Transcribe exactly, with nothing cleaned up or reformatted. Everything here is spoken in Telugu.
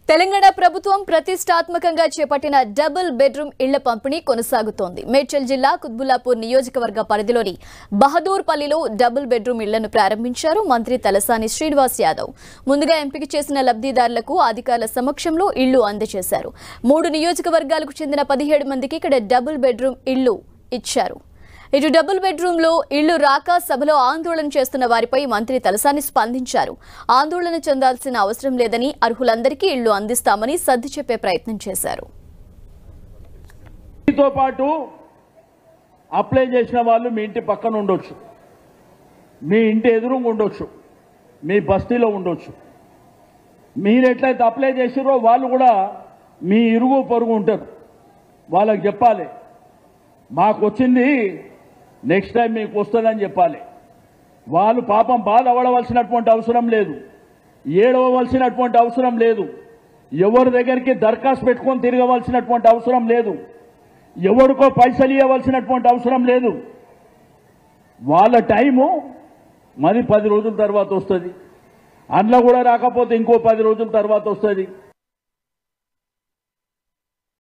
తెలంగాణ ప్రభుత్వం ప్రతిష్టాత్మకంగా చేపట్టిన డబుల్ బెడ్రూమ్ ఇళ్ల పంపిణీ కొనసాగుతోంది. మేడ్చల్ జిల్లా కుత్బుల్లాపూర్ నియోజకవర్గ పరిధిలోని బహదూర్పల్లిలో డబుల్ బెడ్రూమ్ ఇళ్లను ప్రారంభించారు మంత్రి తలసాని శ్రీనివాస్ యాదవ్. ముందుగా ఎంపిక చేసిన లబ్ధిదారులకు అధికారుల సమక్షంలో ఇళ్లు అందజేశారు. మూడు నియోజకవర్గాలకు చెందిన పదిహేడు మందికి ఇక్కడ డబుల్ బెడ్రూమ్ ఇళ్లు ఇచ్చారు. ఇటు డబుల్ బెడ్రూమ్ లో ఇళ్లు రాక సభలో ఆందోళన చేస్తున్న వారిపై మంత్రి తలసాని స్పందించారు. ఆందోళన చెందాల్సిన అవసరం లేదని, అర్హులందరికీ ఇళ్లు అందిస్తామని సర్ది చెప్పే ప్రయత్నం చేశారు. దీంతో పాటు అప్లై చేసిన వాళ్ళు మీ ఇంటి పక్కన ఉండొచ్చు, మీ ఇంటి ఎదురుగా ఉండొచ్చు, మీ బస్తీలో ఉండొచ్చు. మీరు ఎట్లయితే అప్లై చేసిరో వాళ్ళు కూడా మీ ఇరుగు పొరుగు ఉంటారు. వాళ్ళకి చెప్పాలి, మాకు వచ్చింది, నెక్స్ట్ టైం మీకు వస్తుందని చెప్పాలి. వాళ్ళు పాపం బాధ అవ్వవలసినటువంటి అవసరం లేదు, ఏడవలసినటువంటి అవసరం లేదు, ఎవరి దగ్గరికి దరఖాస్తు పెట్టుకొని తిరగవలసినటువంటి అవసరం లేదు, ఎవరికో పైసలు ఇవ్వవలసినటువంటి అవసరం లేదు. వాళ్ళ టైము మరి పది రోజుల తర్వాత వస్తుంది, అందులో కూడా రాకపోతే ఇంకో పది రోజుల తర్వాత వస్తుంది.